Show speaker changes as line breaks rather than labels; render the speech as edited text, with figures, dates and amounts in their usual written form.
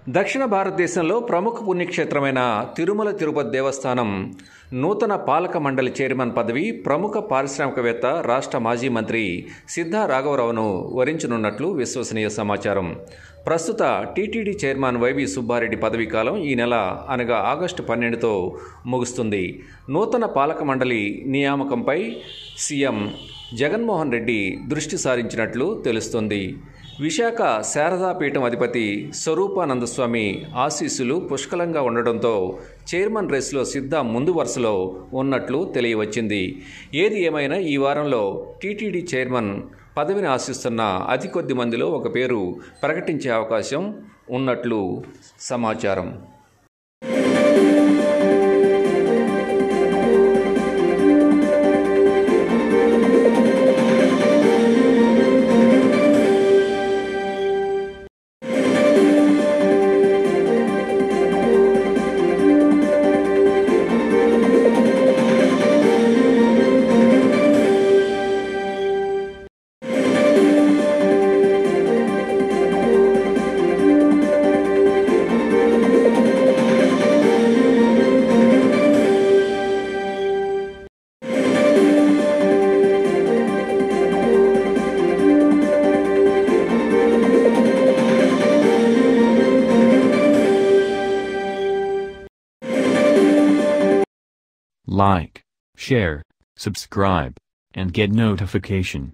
దక్షిణ భారతదేశంలో ప్రముఖ పుణ్యక్షేత్రమైన తిరుమల తిరుపతి దేవస్థానం నూతన పాలక మండలి చైర్మన్ పదవి ప్రముఖ పారిశ్రామికవేత్త రాష్ట్ర మాజీ మంత్రి సిద్ధా రాఘవరావును వరించనున్నట్లు విశ్వసనీయ సమాచారం. ప్రస్తుత టీటీడీ చైర్మన్ వైవి సుబ్బారెడ్డి పదవీ కాలం ఈ నెల అనగా ఆగస్టు 12తో ముగుస్తుంది. నూతన పాలక మండలి నియామకంపై సీఎం జగన్మోహన్ రెడ్డి దృష్టి సారించినట్లు తెలుస్తోంది. విశాఖ శారదాపీఠం అధిపతి స్వరూపానందస్వామి ఆశీస్సులు పుష్కలంగా ఉండడంతో చైర్మన్ రేసులో సిద్ధా ముందు వరుసలో ఉన్నట్లు తెలియవచ్చింది. ఏది ఏమైనా ఈ వారంలో టీటీడీ చైర్మన్ పదవిని ఆశిస్తున్న అతి కొద్ది మందిలో ఒక పేరు ప్రకటించే అవకాశం ఉన్నట్లు సమాచారం.
Like, share, subscribe, and get notification.